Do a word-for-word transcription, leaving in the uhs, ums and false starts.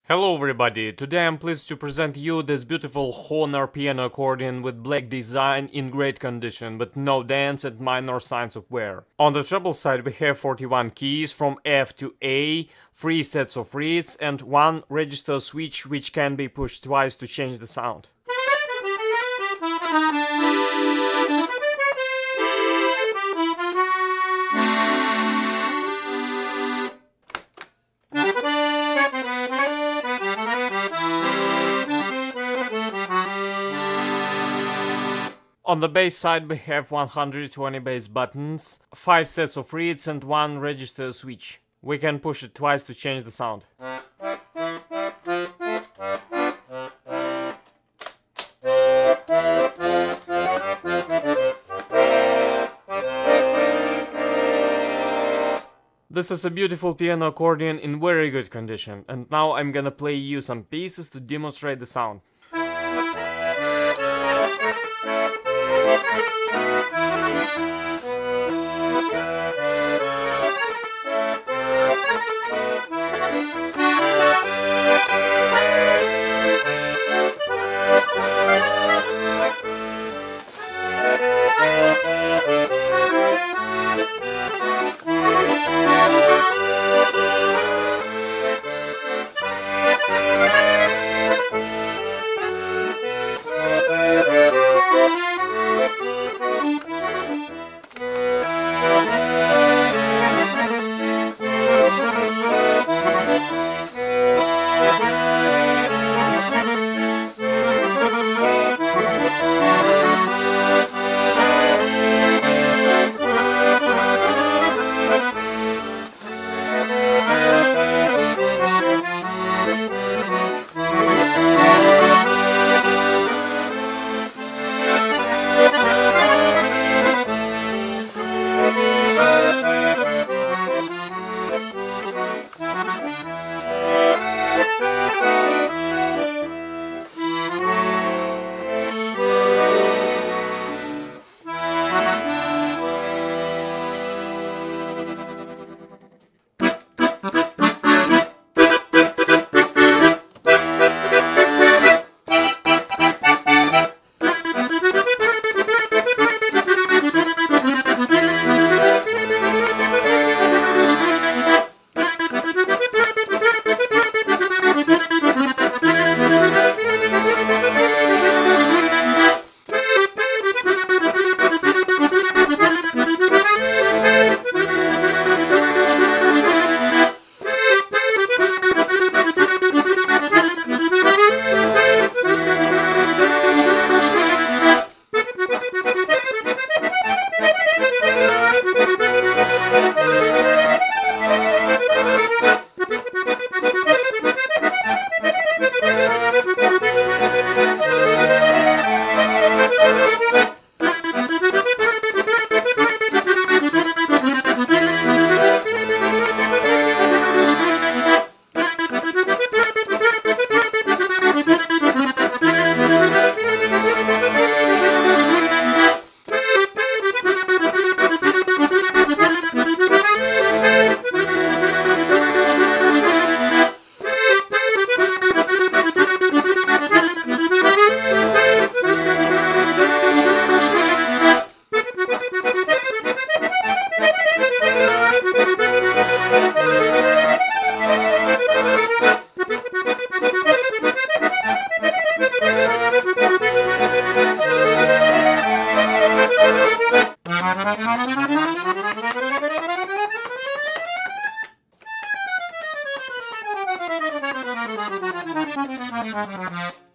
Hello everybody, today I'm pleased to present you this beautiful Hohner piano accordion with black design in great condition, but no dents and minor signs of wear. On the treble side we have forty-one keys from F to A, three sets of reeds and one register switch which can be pushed twice to change the sound. On the bass side we have one hundred twenty bass buttons, five sets of reeds and one register switch. We can push it twice to change the sound. This is a beautiful piano accordion in very good condition, and now I'm gonna play you some pieces to demonstrate the sound. Thank you.